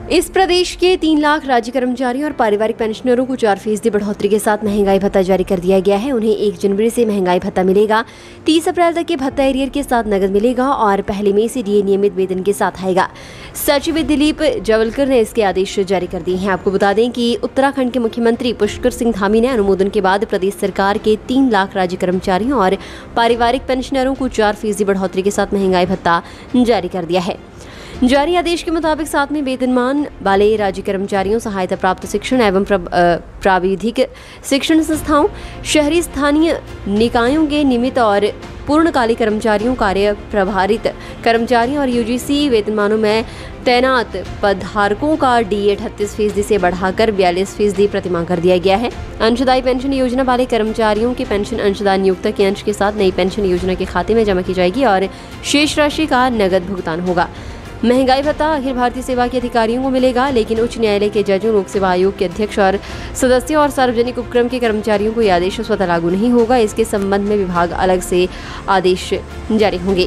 इस प्रदेश के 3 लाख राज्य कर्मचारियों और पारिवारिक पेंशनरों को 4% बढ़ोतरी के साथ महंगाई भत्ता जारी कर दिया गया है। उन्हें 1 जनवरी से महंगाई भत्ता मिलेगा। 30 अप्रैल तक के भत्ता एरियर के साथ नकद मिलेगा और 1 मई से डीए नियमित वेतन के साथ आएगा। सचिव दिलीप जावलकर ने इसके आदेश जारी कर दिए हैं। आपको बता दें कि उत्तराखंड के मुख्यमंत्री पुष्कर सिंह धामी ने अनुमोदन के बाद प्रदेश सरकार के 3 लाख राज्य कर्मचारियों और पारिवारिक पेंशनरों को 4% बढ़ोतरी के साथ महंगाई भत्ता जारी कर दिया है। जारी आदेश के मुताबिक साथ में वेतनमान वाले राज्य कर्मचारियों, सहायता प्राप्त शिक्षण एवं प्राविधिक शिक्षण संस्थाओं, शहरी स्थानीय निकायों के नियमित और पूर्णकालिक कर्मचारियों, कार्य प्रभारित कर्मचारियों और यूजीसी वेतनमानों में तैनात पदधारकों का डीए 38% से बढ़ाकर 42% प्रतिमाह कर दिया गया है। अंशदायी पेंशन योजना वाले कर्मचारियों की पेंशन अंशदान नियोक्ता के अंश के साथ नई पेंशन योजना के खाते में जमा की जाएगी और शेष राशि का नगद भुगतान होगा। महंगाई भत्ता अखिल भारतीय सेवा के अधिकारियों को मिलेगा, लेकिन उच्च न्यायालय के जजों, लोक सेवा आयोग के अध्यक्ष और सदस्यों और सार्वजनिक उपक्रम के कर्मचारियों को यह आदेश स्वतः लागू नहीं होगा। इसके संबंध में विभाग अलग से आदेश जारी होंगे।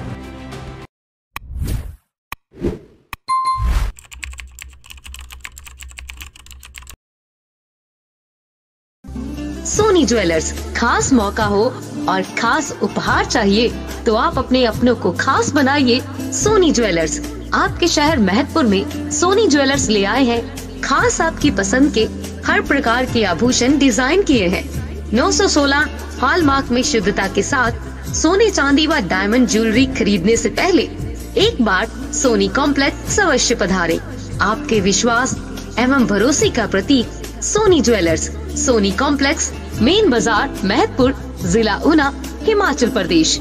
सोनी ज्वेलर्स, खास मौका हो और खास उपहार चाहिए तो आप अपने अपनों को खास बनाइए। सोनी ज्वेलर्स आपके शहर महतपुर में सोनी ज्वेलर्स ले आए हैं खास आपकी पसंद के हर प्रकार के आभूषण डिजाइन किए हैं। 916 हॉलमार्क में शुद्धता के साथ सोने, चांदी व डायमंड ज्वेलरी खरीदने से पहले एक बार सोनी कॉम्प्लेक्स अवश्य पधारें। आपके विश्वास एवं भरोसे का प्रतीक Soni jewellers, Soni complex, main बाजार, महतपुर, जिला ऊना, हिमाचल प्रदेश।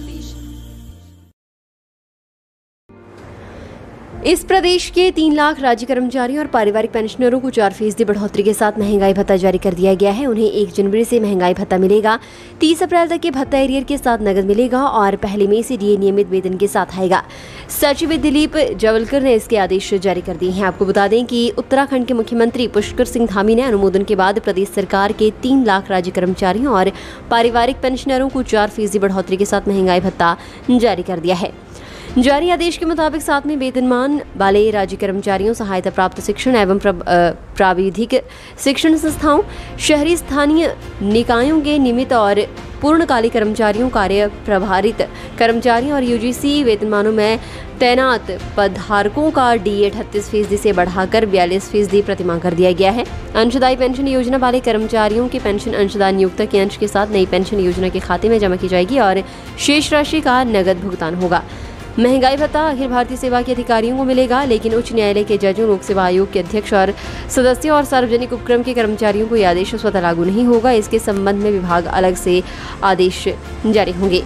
इस प्रदेश के 3 लाख राज्य कर्मचारियों और पारिवारिक पेंशनरों को 4% बढ़ोतरी के साथ महंगाई भत्ता जारी कर दिया गया है। उन्हें 1 जनवरी से महंगाई भत्ता मिलेगा। 30 अप्रैल तक के भत्ता एरियर के साथ नकद मिलेगा और 1 मई से डीए नियमित वेतन के साथ आएगा। सचिव दिलीप जावलकर ने इसके आदेश जारी कर दिए हैं। आपको बता दें कि उत्तराखंड के मुख्यमंत्री पुष्कर सिंह धामी ने अनुमोदन के बाद प्रदेश सरकार के 3 लाख राज्य कर्मचारियों और पारिवारिक पेंशनरों को 4% बढ़ोतरी के साथ महंगाई भत्ता जारी कर दिया है। जारी आदेश के मुताबिक साथ में वेतनमान वाले राज्य कर्मचारियों, सहायता प्राप्त शिक्षण एवं प्राविधिक शिक्षण संस्थाओं, शहरी स्थानीय निकायों के नियमित और पूर्णकालिक कर्मचारियों, कार्य प्रभारित कर्मचारियों और यूजीसी वेतनमानों में तैनात पदधारकों का डीए 38% से बढ़ाकर 42% प्रतिमाह कर दिया गया है। अंशदायी पेंशन योजना वाले कर्मचारियों की पेंशन अंशदान नियोक्ता के अंश के साथ नई पेंशन योजना के खाते में जमा की जाएगी और शेष राशि का नगद भुगतान होगा। महंगाई भत्ता अखिल भारतीय सेवा के अधिकारियों को मिलेगा, लेकिन उच्च न्यायालय के जजों, लोक सेवा आयोग के अध्यक्ष और सदस्यों और सार्वजनिक उपक्रम के कर्मचारियों को यह आदेश स्वतः लागू नहीं होगा। इसके संबंध में विभाग अलग से आदेश जारी होंगे।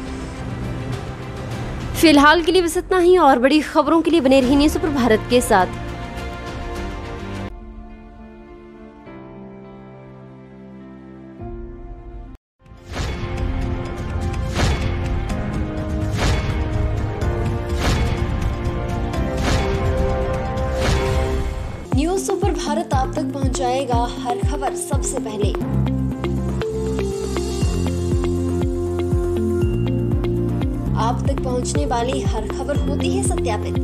फिलहाल के लिए बस इतना ही और बड़ी खबरों के लिए बने रहिए न्यूज़ सुपर भारत के साथ। न्यूज़ सुपर भारत आप तक पहुंचाएगा हर खबर सबसे पहले। आप तक पहुंचने वाली हर खबर होती है सत्यापित।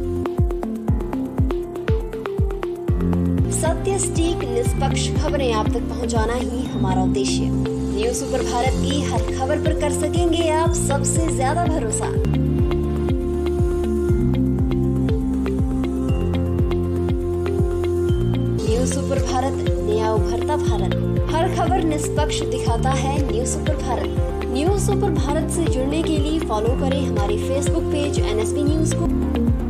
सत्य, सटीक, निष्पक्ष खबरें आप तक पहुंचाना ही हमारा उद्देश्य। न्यूज़ सुपर भारत की हर खबर पर कर सकेंगे आप सबसे ज्यादा भरोसा। न्यूज़ सुपर भारत, नया उभरता भारत। हर खबर निष्पक्ष दिखाता है news super Bharat. News super Bharat से जुड़ने के लिए फॉलो करें हमारे फेसबुक पेज NSP न्यूज़ को।